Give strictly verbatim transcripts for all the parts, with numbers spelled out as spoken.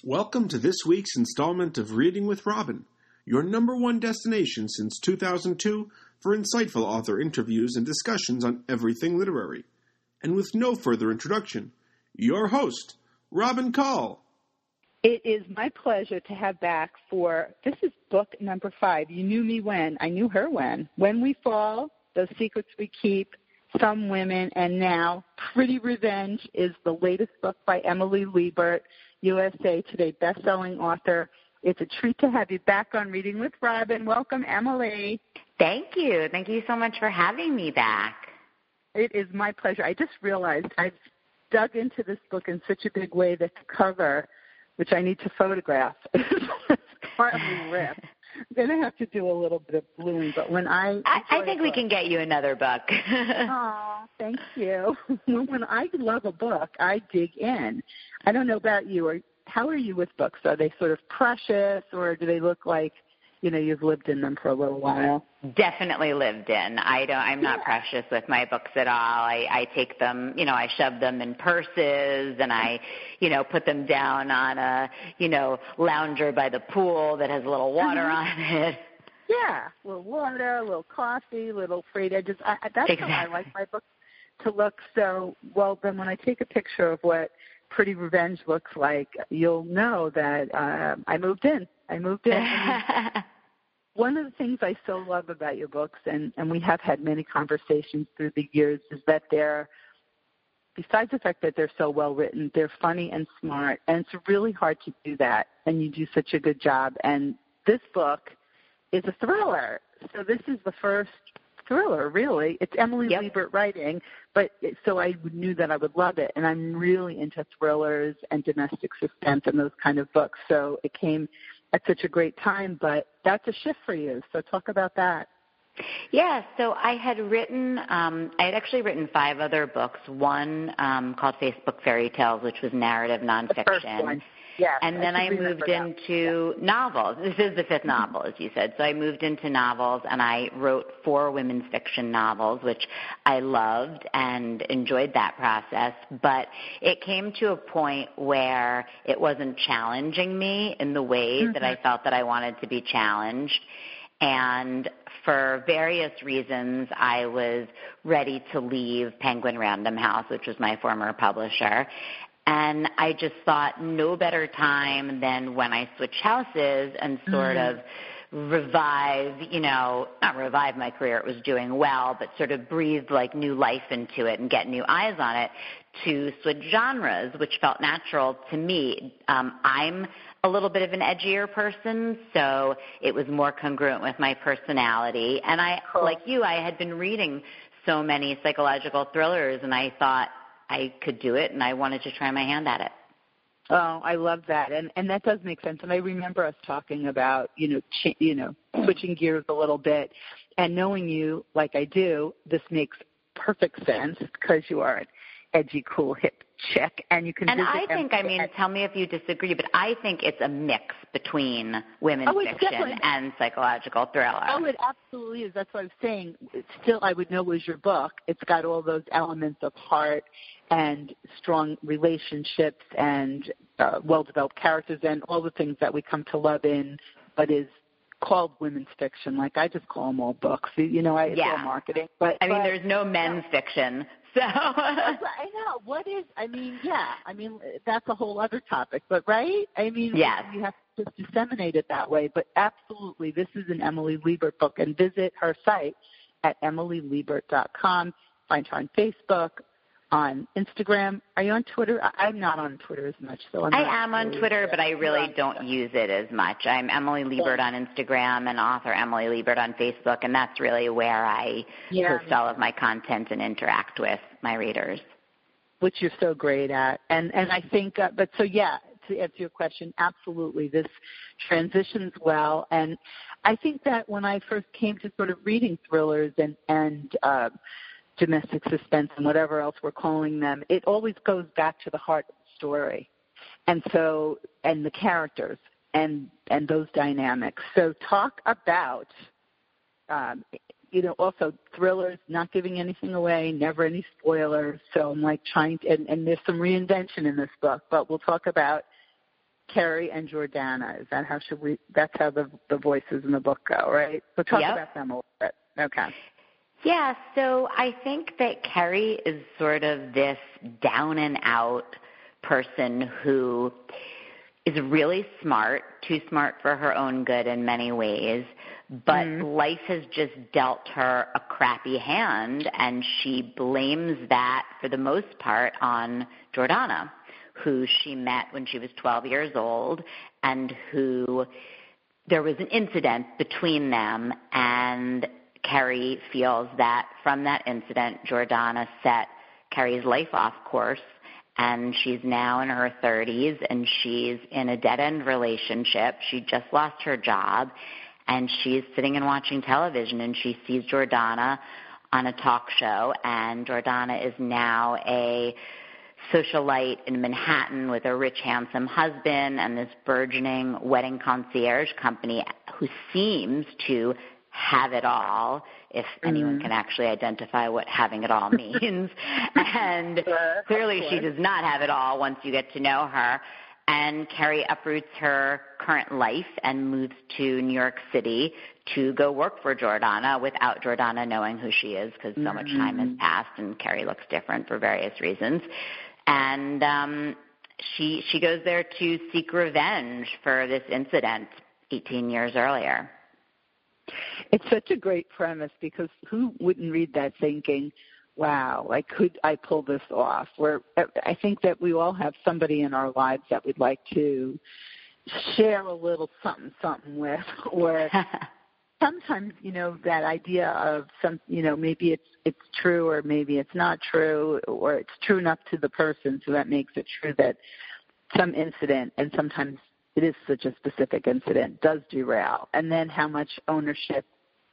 Welcome to this week's installment of Reading with Robin, your number one destination since two thousand two for insightful author interviews and discussions on everything literary. And with no further introduction, your host, Robin Call. It is my pleasure to have back for, this is book number five. You knew me when, I knew her when. When We Fall, Those Secrets We Keep, Some Women, and now Pretty Revenge is the latest book by Emily Liebert, U S A Today bestselling author. It's a treat to have you back on Reading with Robin. Welcome, Emily. Thank you. Thank you so much for having me back. It is my pleasure. I just realized I've dug into this book in such a big way that the cover, which I need to photograph, is partly ripped. I'm going to have to do a little bit of bluing, but when I... I, I think we can get you another book. Oh, thank you. When I love a book, I dig in. I don't know about you. Or how are you with books? Are they sort of precious, or do they look like, you know, you've lived in them for a little while? Definitely lived in. I don't, I'm not yeah. precious with my books at all. I, I take them, you know, I shove them in purses and I, you know, put them down on a, you know, lounger by the pool that has a little water mm-hmm. on it. Yeah, a little water, a little coffee, a little frayed edges. I, that's exactly. how I like my books to look. So, well, then when I take a picture of what Pretty Revenge looks like, you'll know that uh, I moved in. I moved in. One of the things I so love about your books, and, and we have had many conversations through the years, is that they're, besides the fact that they're so well written, they're funny and smart, and it's really hard to do that, and you do such a good job. And this book is a thriller. So this is the first thriller, really. It's Emily yep. Liebert writing, but it, so I knew that I would love it, and I'm really into thrillers and domestic suspense and those kind of books. So it came at such a great time, but that's a shift for you. So talk about that. Yeah, so I had written, um, I had actually written five other books, one um, called Facebook Fairy Tales, which was narrative nonfiction. The first one. Yes, and then I, I moved that. into yeah. novels. This is the fifth novel, as you said. So I moved into novels, and I wrote four women's fiction novels, which I loved and enjoyed that process. But it came to a point where it wasn't challenging me in the ways mm-hmm. that I felt that I wanted to be challenged. And for various reasons, I was ready to leave Penguin Random House, which was my former publisher. And I just thought no better time than when I switch houses and sort mm. of revive, you know, not revive my career, it was doing well, but sort of breathe like new life into it and get new eyes on it, to switch genres, which felt natural to me. Um, I'm a little bit of an edgier person, so it was more congruent with my personality. And I, cool. like you, I had been reading so many psychological thrillers, and I thought I could do it, and I wanted to try my hand at it. Oh, I love that, and and that does make sense. And I remember us talking about, you know, ch- you know, switching gears a little bit, and knowing you like I do, this makes perfect sense because you are an edgy, cool, hip chick, and you can. And visit I think, I mean, at- tell me if you disagree, but I think it's a mix between women's oh, fiction and psychological thriller. Oh, it absolutely is. That's what I was saying. It's still, I would know it was your book. It's got all those elements of heart and strong relationships and uh, well-developed characters and all the things that we come to love in, but is called women's fiction. Like, I just call them all books. You know, I, it's yeah. all marketing. But I mean, but, there's no men's yeah. fiction. So I know. What is, I mean, yeah, I mean, that's a whole other topic, but right? I mean, yes. you have to just disseminate it that way, but absolutely, this is an Emily Liebert book, and visit her site at emily liebert dot com. Find her on Facebook, on Instagram. Are you on Twitter? I'm not on Twitter as much. so I'm I not am on really Twitter, but I really Twitter. don't use it as much. I'm Emily Liebert on Instagram and author Emily Liebert on Facebook, and that's really where I yeah, post all of my content and interact with my readers. Which you're so great at. And and I think, uh, but so yeah, to answer your question, absolutely, this transitions well. And I think that when I first came to sort of reading thrillers and, and uh, domestic suspense and whatever else we're calling them, it always goes back to the heart of the story. And so, and the characters and, and those dynamics. So talk about, um, you know, also thrillers, not giving anything away, never any spoilers. So I'm like trying to, and, and there's some reinvention in this book, but we'll talk about Carrie and Jordana. Is that how should we? That's how the the voices in the book go, right? So talk Yep. about them a little bit. Okay. Yeah, so I think that Carrie is sort of this down and out person who is really smart, too smart for her own good in many ways, but mm-hmm. life has just dealt her a crappy hand, and she blames that for the most part on Jordana, who she met when she was twelve years old, and who there was an incident between them, and Carrie feels that from that incident, Jordana set Carrie's life off course, and she's now in her thirties, and she's in a dead-end relationship. She just lost her job, and she's sitting and watching television, and she sees Jordana on a talk show, and Jordana is now a socialite in Manhattan with a rich, handsome husband and this burgeoning wedding concierge company who seems to have it all, if anyone mm-hmm. can actually identify what having it all means. And uh, clearly she does not have it all once you get to know her. And Carrie uproots her current life and moves to New York City to go work for Jordana without Jordana knowing who she is, because so much time has passed and Carrie looks different for various reasons. And um, she she goes there to seek revenge for this incident eighteen years earlier. It's such a great premise, because who wouldn't read that thinking, wow, like, could I pull this off? Where I think that we all have somebody in our lives that we'd like to share a little something, something with, or sometimes, you know, that idea of some, you know, maybe it's it's true or maybe it's not true, or it's true enough to the person, so that makes it true that some incident, and sometimes it is such a specific incident, does derail. And then how much ownership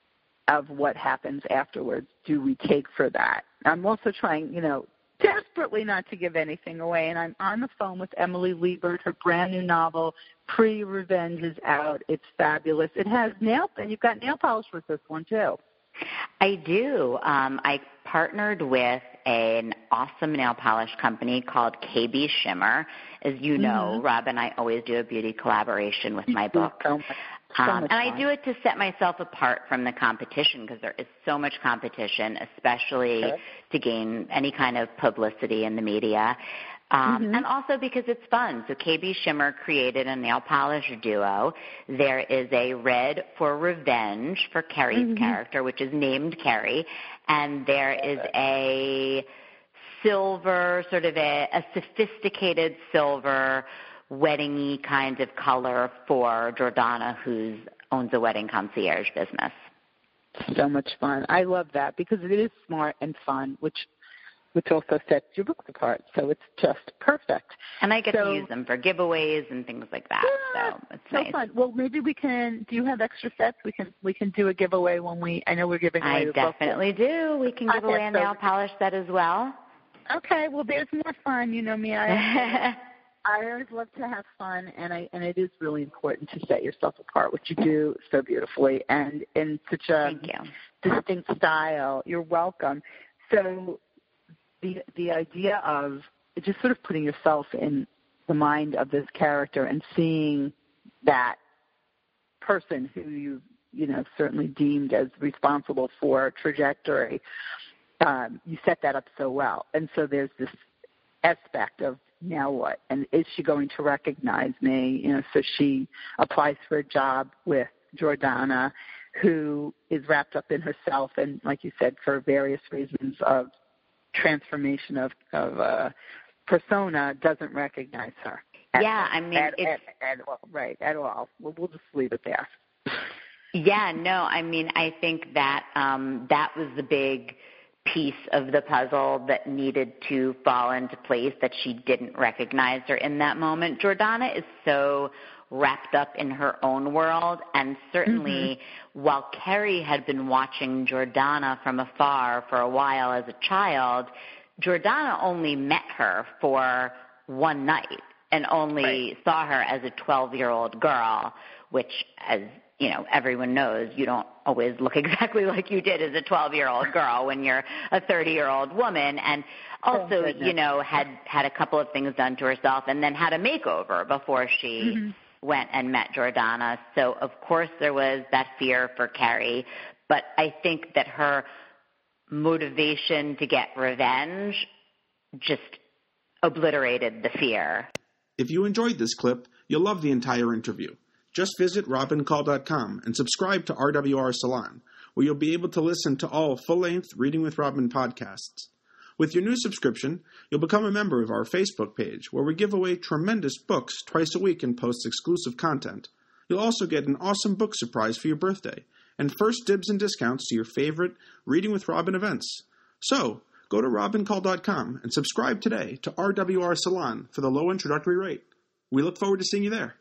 of what happens afterwards do we take for that? I'm also trying, you know, desperately not to give anything away, and I'm on the phone with Emily Liebert. Her brand new novel, Pre-Revenge, is out. It's fabulous. It has nail, and you've got nail polish with this one too. I do. Um, I partnered with an awesome nail polish company called K B Shimmer. As you know, mm-hmm. Rob and I always do a beauty collaboration with my book. So much, so um, much and I fun. do it to set myself apart from the competition, because there is so much competition, especially okay. to gain any kind of publicity in the media. Um, mm-hmm. And also because it's fun. So K B Shimmer created a nail polish duo. There is a red for revenge for Carrie's mm-hmm. character, which is named Carrie. And there is a silver, sort of a, a sophisticated silver wedding-y kind of color for Jordana, who owns a wedding concierge business. So much fun. I love that, because it is smart and fun, which which also sets your books apart. So it's just perfect. And I get so, to use them for giveaways and things like that. Yeah, so it's so nice. fun. Well, maybe we can. Do you have extra sets? We can we can do a giveaway when we. I know we're giving away. I the definitely book. do. We can give okay, away a so, nail polish set as well. Okay. Well, there's more fun. You know me. I I always love to have fun, and I and it is really important to set yourself apart, which you do so beautifully and in such a Thank you. distinct style. You're welcome. So. The the idea of just sort of putting yourself in the mind of this character and seeing that person who you you know certainly deemed as responsible for trajectory, um, you set that up so well. And so there's this aspect of now what? And is she going to recognize me? You know, so she applies for a job with Jordana, who is wrapped up in herself, and like you said, for various reasons of transformation of of uh, persona, doesn't recognize her. At, yeah, I mean, at, it's at, at, well, right at all. We'll, we'll just leave it there. Yeah, no, I mean, I think that um, that was the big piece of the puzzle that needed to fall into place, that she didn't recognize her in that moment. Jordana is so wrapped up in her own world, and certainly mm-hmm. while Carrie had been watching Jordana from afar for a while as a child, Jordana only met her for one night and only right. saw her as a twelve-year-old girl, which, as you know, everyone knows, you don't always look exactly like you did as a twelve-year-old girl when you're a thirty-year-old woman. And also, you know, had had a couple of things done to herself and then had a makeover before she mm-hmm. went and met Jordana. So, of course, there was that fear for Carrie. But I think that her motivation to get revenge just obliterated the fear. If you enjoyed this clip, you'll love the entire interview. Just visit robin call dot com and subscribe to R W R Salon, where you'll be able to listen to all full-length Reading with Robin podcasts. With your new subscription, you'll become a member of our Facebook page, where we give away tremendous books twice a week and post exclusive content. You'll also get an awesome book surprise for your birthday, and first dibs and discounts to your favorite Reading with Robin events. So, go to robin call dot com and subscribe today to R W R Salon for the low introductory rate. We look forward to seeing you there.